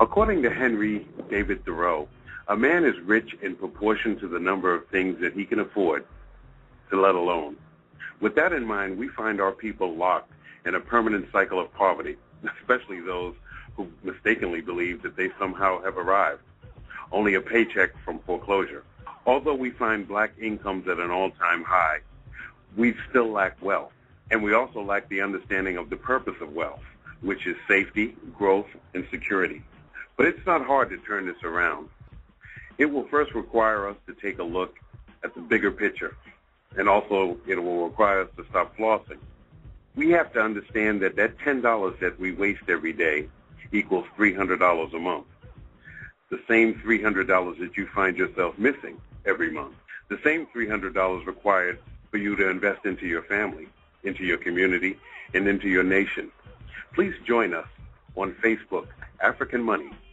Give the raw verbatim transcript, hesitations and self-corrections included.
According to Henry David Thoreau, a man is rich in proportion to the number of things that he can afford to let alone. With that in mind, we find our people locked in a permanent cycle of poverty, especially those who mistakenly believe that they somehow have arrived. Only a paycheck from foreclosure. Although we find black incomes at an all-time high, we still lack wealth. And we also lack the understanding of the purpose of wealth, which is safety, growth, and security. But it's not hard to turn this around. It will first require us to take a look at the bigger picture, and also it will require us to stop flossing. We have to understand that that ten dollars that we waste every day equals three hundred dollars a month. The same three hundred dollars that you find yourself missing every month. The same three hundred dollars required for you to invest into your family, into your community, and into your nation. Please join us on Facebook, African Money,